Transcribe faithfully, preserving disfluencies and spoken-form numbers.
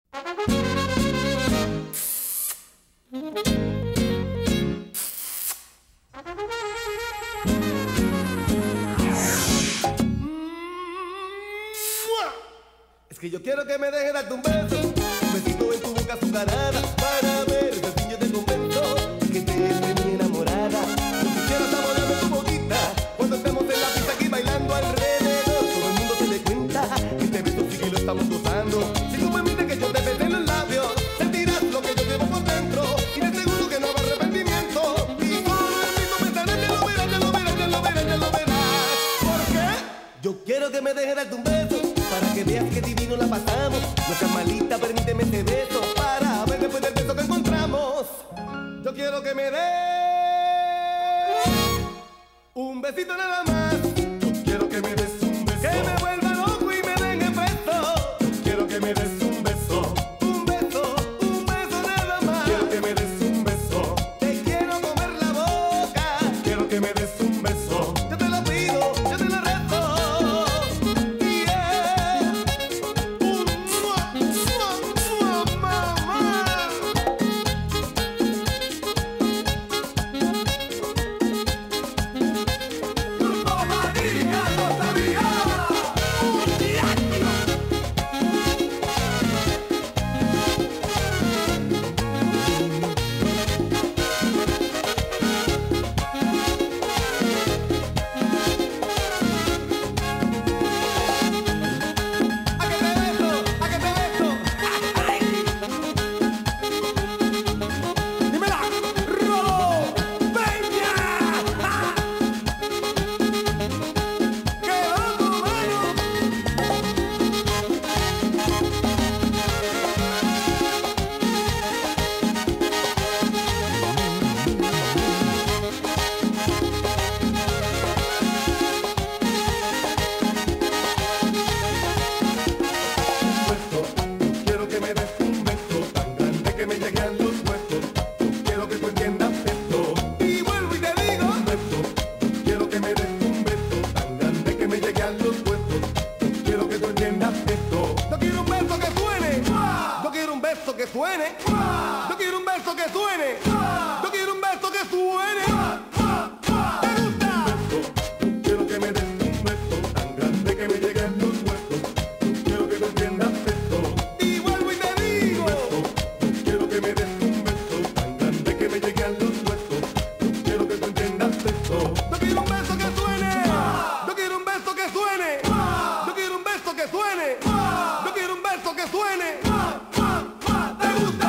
Es que yo quiero que me dejes darte un beso, un besito en tu boca azucarada, para ver si yo te convenzo que te esté muy enamorada. Yo quisiera saborearme tu boquita cuando estemos en la pista aquí bailando alrededor. Todo el mundo se dé cuenta que este beso sí que lo estamos gozando. Si tú permites que yo te bese en los labios, sentirás lo que yo llevo por dentro y te aseguro que no habrá arrepentimiento. Y solo el mismo pensaré, ya lo verás, ya lo verás, ya lo verás, ya lo verás. ¿Por qué? Yo quiero que me dejes darte un beso, para que veas que divino la pasamos. No seas malita, permíteme este beso, para ver después del beso que encontramos. Yo quiero que me des un besito nada más. Yo quiero que me des un beso, que me vuelva loco y me den el beso. Yo quiero que me des un beso, un beso, un beso nada más. Quiero que me des un beso, te quiero comer la boca. Quiero que me des un beso, yo te lo pido, yo te lo reto. Que suene, yo quiero un beso que suene, yo quiero un beso que suene. ¿Te gusta? Yo quiero que me des un beso tan grande que me llegue a los huesos. Yo quiero que tú entiendas esto. Y vuelvo y te digo, yo quiero que me des un beso tan grande que me llegue a los huesos. Yo quiero que tú entiendas esto. Yo quiero un beso que suene, yo quiero un beso que suene, yo quiero un beso que suene, yo quiero un beso que suene. ¿Te gusta?